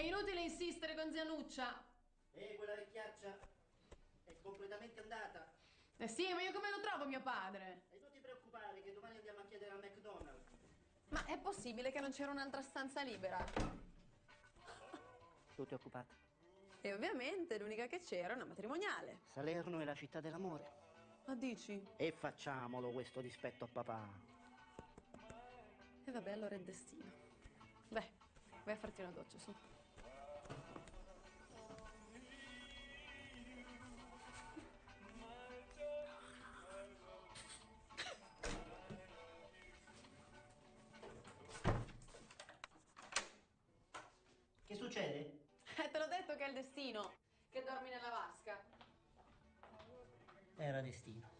inutile insistere con zia Nuccia. Quella vecchiaccia è completamente andata. Sì, ma io come lo trovo mio padre? E non ti preoccupare che domani andiamo a chiedere al McDonald's. Ma è possibile che non c'era un'altra stanza libera? Tu ti occupate. E ovviamente l'unica che c'era è una matrimoniale. Salerno è la città dell'amore. Ma dici? E facciamolo questo dispetto a papà. E vabbè, allora è destino. Dai, vai a farti una doccia, su. Che succede? Te l'ho detto che è il destino, che dormi nella vasca. Era destino.